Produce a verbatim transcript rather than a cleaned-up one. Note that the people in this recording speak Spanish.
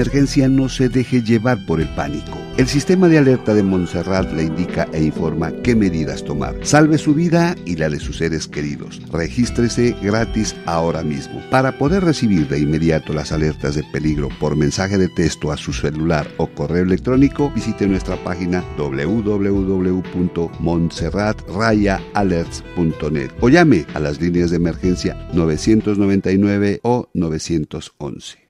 emergencia no se deje llevar por el pánico. El sistema de alerta de Montserrat le indica e informa qué medidas tomar. Salve su vida y la de sus seres queridos. Regístrese gratis ahora mismo. Para poder recibir de inmediato las alertas de peligro por mensaje de texto a su celular o correo electrónico, visite nuestra página doble u doble u doble u punto montserrat raya alerts punto net o llame a las líneas de emergencia nueve nueve nueve o nueve once.